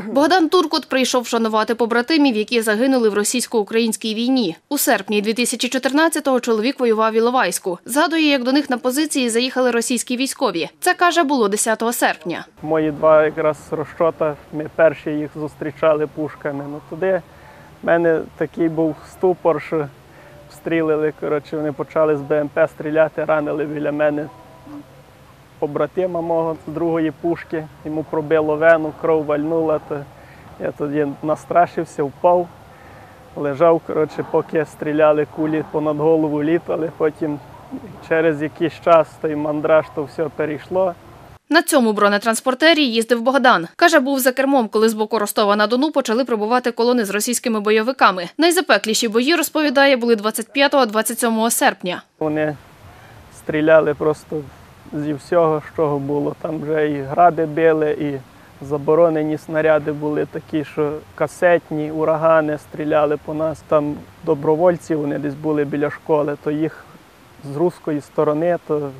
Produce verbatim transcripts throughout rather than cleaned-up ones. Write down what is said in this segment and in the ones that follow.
Богдан Туркут прийшов вшанувати побратимів, які загинули в російсько-українській війні. У серпні дві тисячі чотирнадцятого чоловік воював в Іловайську. Згадує, як до них на позиції заїхали російські військові. Це, каже, було десятого серпня. Мої два якраз розчота, ми перші їх зустрічали пушками. Ну, туди в мене такий був ступор, що стрілили, коротше, вони почали з Б М Пе стріляти, ранили біля мене побратима мого з другої пушки, йому пробило вену, кров вальнула, то я тоді настрашився, впав, лежав, коротше, поки стріляли, кулі понад голову літали, потім через якийсь час той мандраж, то все перейшло. На цьому бронетранспортері їздив Богдан. Каже, був за кермом, коли з боку Ростова-на-Дону почали прибувати колони з російськими бойовиками. Найзапекліші бої, розповідає, були двадцять п'ятого - двадцять сьомого серпня. Вони стріляли просто зі всього, що було. Там вже і гради били, і заборонені снаряди були такі, що касетні, урагани стріляли по нас. Там добровольці, вони десь були біля школи, то їх з руської сторони, то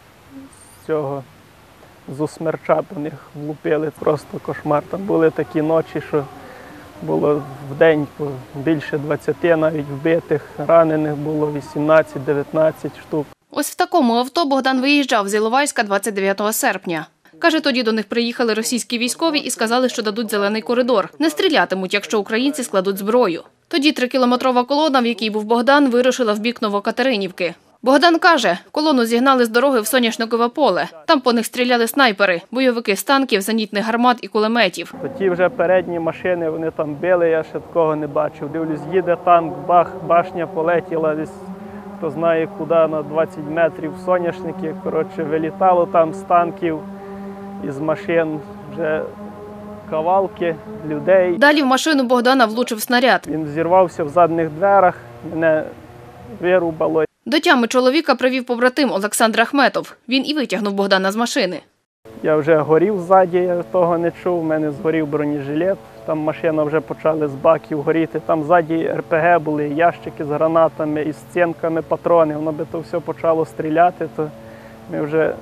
з цього, з Усмерча по них влупили. Просто кошмар. Там були такі ночі, що було в день більше двадцяти навіть вбитих, ранених було вісімнадцять - дев'ятнадцять штук. Ось в такому авто Богдан виїжджав з Іловайська двадцять дев'ятого серпня. Каже, тоді до них приїхали російські військові і сказали, що дадуть зелений коридор. Не стрілятимуть, якщо українці складуть зброю. Тоді трикілометрова колона, в якій був Богдан, вирушила в бік Новокатеринівки. Богдан каже, колону зігнали з дороги в Соняшникове поле. Там по них стріляли снайпери, бойовики з танків, зенітних гармат і кулеметів. Ті вже передні машини, вони там били, я ще такого не бачив. Дивлюсь, їде танк, бах, башня полетіла десь, хто знає куди, на двадцять метрів в соняшники. Коротше, вилітало там з танків, із машин вже кавалки людей. Далі в машину Богдана влучив снаряд. Він взірвався в задніх дверях, мене вирубало. До тями чоловіка привів побратим Олександр Ахметов. Він і витягнув Богдана з машини. Я вже горів ззаді, я того не чув, у мене згорів бронежилет. Там машина вже почали з баків горіти. Там ззаді Ер Пе Ге були, ящики з гранатами, із стінками патрони. Воно би то все почало стріляти, то ми вже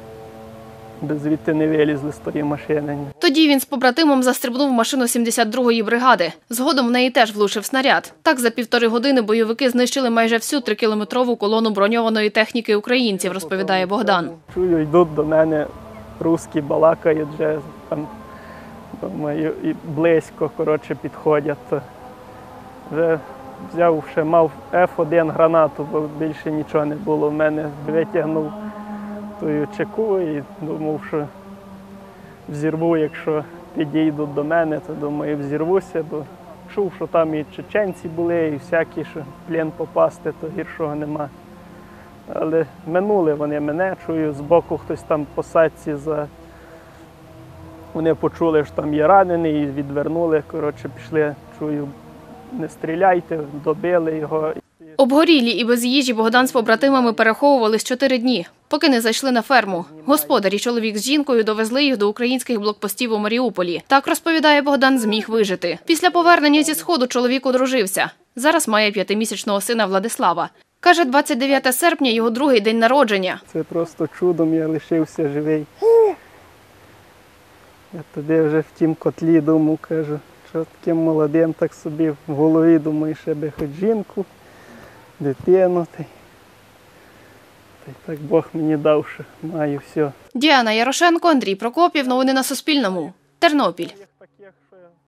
звідти не вилізли з тої машини. Тоді він з побратимом застрибнув в машину сімдесят другої бригади. Згодом в неї теж влучив снаряд. Так за півтори години бойовики знищили майже всю трикілометрову колону броньованої техніки українців, розповідає Богдан. Чую, йдуть до мене русські, балакають вже там, думаю, і близько, коротше, підходять. Вже взяв, ще мав Еф один гранату, бо більше нічого не було в мене. Витягнув тою чеку і думав, що взірву, якщо підійдуть до мене, то думаю, взірвуся, бо чув, що там і чеченці були, і всякі, що в плен попасти, то гіршого нема. Але минули вони мене, чую, збоку хтось там по садці, за... вони почули, що там є ранений, і відвернули, коротше, пішли, чую, не стріляйте, добили його. Обгорілі і без їжі Богдан з побратимами переховувались чотири дні, поки не зайшли на ферму. Господарі, чоловік з жінкою, довезли їх до українських блокпостів у Маріуполі. Так, розповідає Богдан, зміг вижити. Після повернення зі Сходу чоловік одружився. Зараз має п'ятимісячного сина Владислава. Каже, двадцять дев'яте серпня – його другий день народження. Це просто чудом я лишився живий. Я тоді вже в тім котлі думав, кажу, що таким молодим так собі в голові думаю, ще би хоч жінку, дитину. Та й так Бог мені дав, що маю все. Діана Ярошенко, Андрій Прокопів. Новини на Суспільному. Тернопіль.